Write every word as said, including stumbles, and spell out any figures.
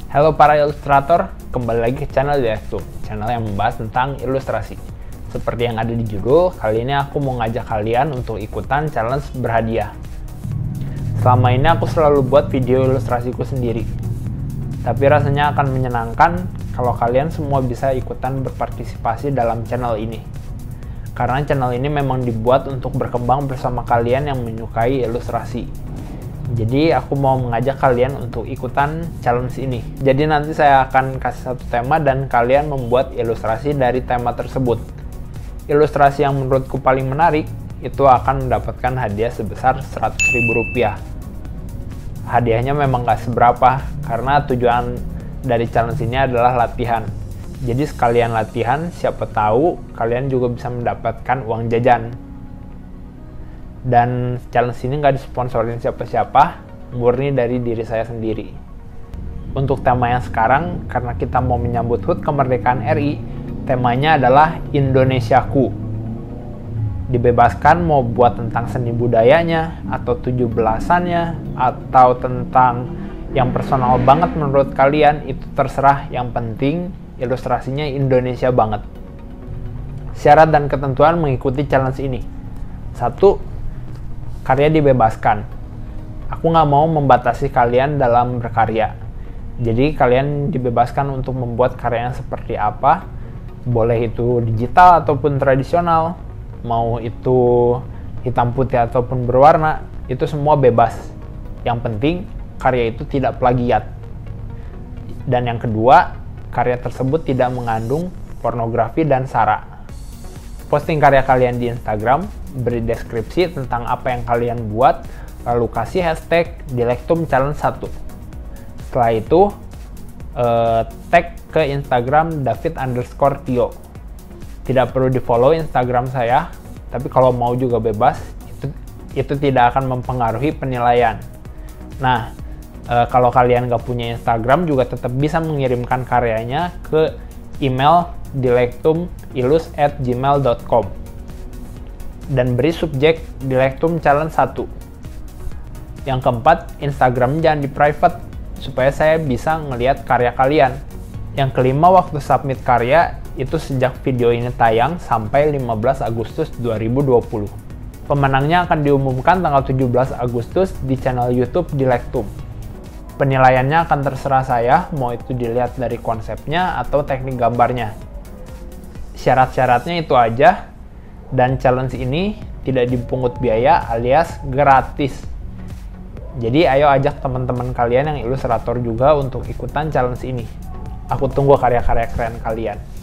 Halo para ilustrator, kembali lagi ke channel Direktum, channel yang membahas tentang ilustrasi. Seperti yang ada di judul, kali ini aku mau ngajak kalian untuk ikutan challenge berhadiah. Selama ini aku selalu buat video ilustrasiku sendiri, tapi rasanya akan menyenangkan kalau kalian semua bisa ikutan berpartisipasi dalam channel ini. Karena channel ini memang dibuat untuk berkembang bersama kalian yang menyukai ilustrasi. Jadi aku mau mengajak kalian untuk ikutan challenge ini. Jadi nanti saya akan kasih satu tema dan kalian membuat ilustrasi dari tema tersebut. Ilustrasi yang menurutku paling menarik itu akan mendapatkan hadiah sebesar seratus ribu rupiah. Hadiahnya memang gak seberapa karena tujuan dari challenge ini adalah latihan. Jadi sekalian latihan, siapa tahu kalian juga bisa mendapatkan uang jajan. Dan challenge ini nggak disponsorin siapa-siapa, murni dari diri saya sendiri. Untuk tema yang sekarang, karena kita mau menyambut H U T kemerdekaan R I, temanya adalah Indonesiaku. Dibebaskan mau buat tentang seni budayanya, atau tujuh belasannya, atau tentang yang personal banget menurut kalian, itu terserah. Yang penting ilustrasinya Indonesia banget. Syarat dan ketentuan mengikuti challenge ini. Satu, karya dibebaskan. Aku nggak mau membatasi kalian dalam berkarya. Jadi kalian dibebaskan untuk membuat karya yang seperti apa. Boleh itu digital ataupun tradisional. Mau itu hitam putih ataupun berwarna. Itu semua bebas. Yang penting karya itu tidak plagiat. Dan yang kedua, karya tersebut tidak mengandung pornografi dan sara. Posting karya kalian di Instagram, beri deskripsi tentang apa yang kalian buat, lalu kasih hashtag Direktum Challenge satu. Setelah itu, eh, tag ke Instagram David underscore Tio. Tidak perlu di follow Instagram saya, tapi kalau mau juga bebas, itu, itu tidak akan mempengaruhi penilaian. Nah, Uh, kalau kalian nggak punya Instagram juga tetap bisa mengirimkan karyanya ke email direktumilus at gmail dot com dan beri subjek Direktum Challenge satu. Yang keempat, Instagram jangan di private supaya saya bisa ngelihat karya kalian. Yang kelima, waktu submit karya itu sejak video ini tayang sampai lima belas Agustus dua ribu dua puluh. Pemenangnya akan diumumkan tanggal tujuh belas Agustus di channel YouTube Direktum. Penilaiannya akan terserah saya, mau itu dilihat dari konsepnya atau teknik gambarnya. Syarat-syaratnya itu aja, dan challenge ini tidak dipungut biaya alias gratis. Jadi ayo ajak teman-teman kalian yang ilustrator juga untuk ikutan challenge ini. Aku tunggu karya-karya keren kalian.